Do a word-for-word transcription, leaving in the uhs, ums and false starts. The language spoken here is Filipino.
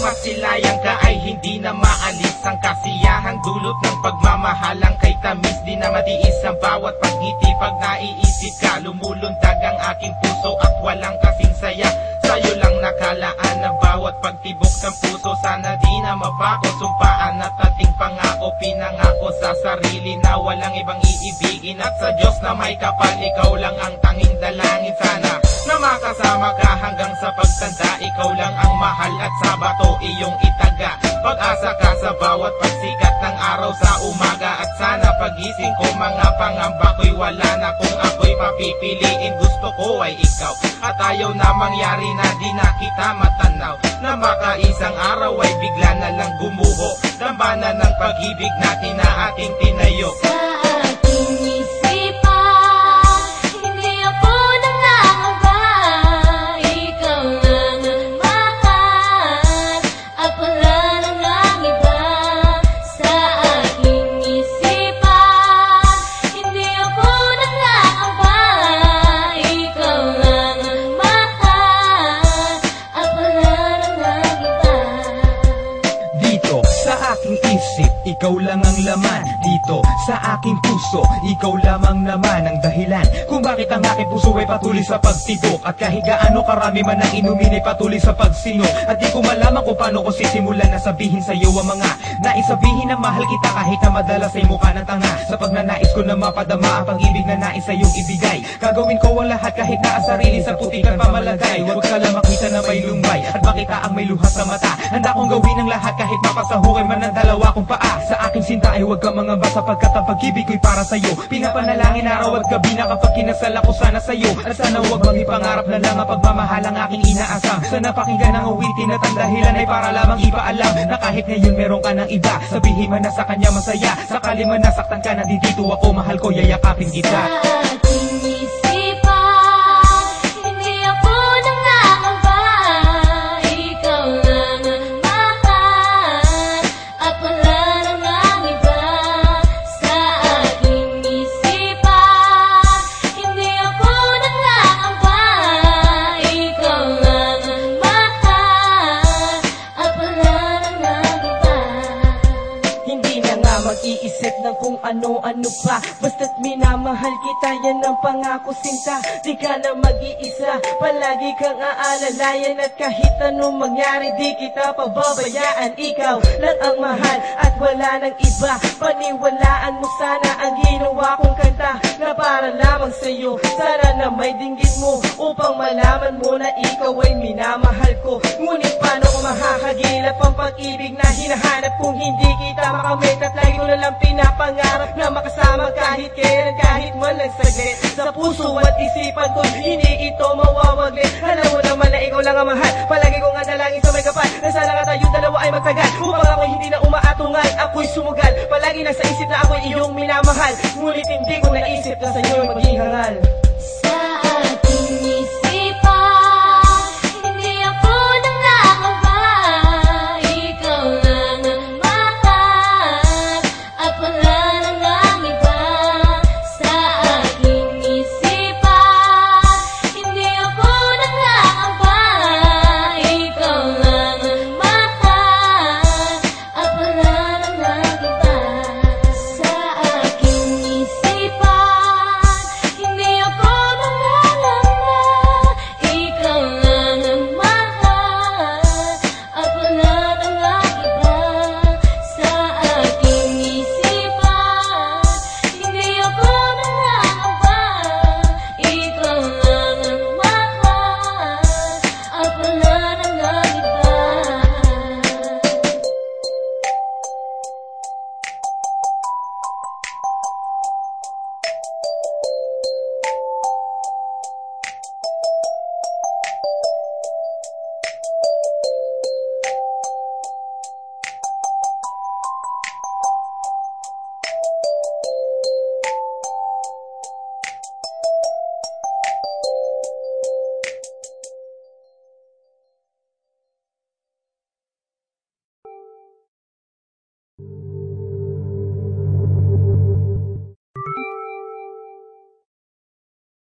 masilayang ka ay hindi na maalis ang kasiyahang dulot ng pagmamahalang kay tamis. Di na matiis ang bawat pagngiti pag naiisip ka. Lumulundag ang aking puso at walang kasing saya. Sa'yo lang nakalaan ang bawat pagtibok ng puso. Sana di na mapako, sumpaan at ating pangako. Pinangako sa sarili na walang ibang iibigin, at sa Diyos na may kapal, ikaw lang ang tanging dalangin. Sana na makasama ka hanggang sa pagtanda. Ikaw lang ang mahal at sa bato iyong itaga. Pag-asa ka sa bawat pagsikat ng araw sa umaga. At sana pagising ko mga pangamba ko'y wala na. Kung ako'y papipiliin, gusto ko ay ikaw. At ayaw na mangyari na di na kita matanaw, na makaisang araw ay bigla na lang gumuho. Dambana ng pag-ibig natin na ating tinayo. Sa aking isipan, hindi ako nangangamba. Ikaw lang ang mahal at wala nang ang iba. Sa aking isipan, hindi ako nangangamba. Ikaw lang ang mahal at wala nang ang iba. Dito sa aking isip, ikaw lang ang laman. Dito sa aking puso, ikaw lamang naman ang dahilan kung bakit ang aking puso ay patuloy sa pagtibok. At kahit gaano karami man ang inumin ay patuloy sa pagsinok. At di ko malaman kung paano ko sisimulan na sabihin sa iyo ang mga naisabihin na mahal kita, kahit na madalas ay mukha ng tanga. Sa pagnanais ko na mapadama ang pag-ibig na nais sa iyong ibigay, gagawin ko ang lahat kahit na ang sarili sa putikan pamalagay. Huwag ka lang makita na may lumbay at makita ang may luha sa mata. Handa kong gawin ang lahat kahit mapasahukay man ang dalawa kong paa. Sa aking sinta ay huwag ka mangamba, sapagkat ang pag-ibig ko'y para sa'yo. Pinapanalangin araw at gabi na kapag kinasal ako sana sa'yo. At sana huwag mong ipangarap na lang ang pagmamahal ang aking inaasam. Sana pakinggan ang awitin at ang dahilan ay para lamang ipaalam na kahit ngayon meron ka ng iba, sabihin man na sa kanya masaya. Sakali man nasaktan ka na, dito ako, mahal ko, yayakapin kita. Sa aking isipan, hindi ako nangangamba. Ikaw lang ang mahal at wala nang ang iba. Sa aking isipan, hindi ako nangangamba. Ikaw lang ang mahal at wala nang ang iba. Hindi na nga mag-iisip ng kung ano-ano pa, basta't minamahal kita, yan ang pangako sinta. Di ka na mag-iisa, palagi kang aalalayan. At kahit anong mangyari, di kita pababayaan. Ikaw lang ang mahal at wala nang iba. Paniwalaan mo sana ang ginawa kong kanta na para lamang sa'yo. Sana na may dinggit mo upang malaman mo na ikaw ay minamahal ko. Ngunit paano ko mahahagilap ang pag-ibig na hinahanap kung hindi kita makamit? At lagi ko na lang pinapangarap na makasama kahit kailan, kahit man lang saglit. Sa puso at isipan ko, hindi ito mawawaglit. Alam mo naman na ikaw lang ang mahal, palagi ko nga dalangin sa may kapal na sana nga tayong dalawa ay magtagal. Upang ako'y hindi na umaatungan, ako'y sumugal. Palagi nasa isip na ako'y iyong minamahal, ngunit hindi ko naisip na sa'yo'y maging hangal.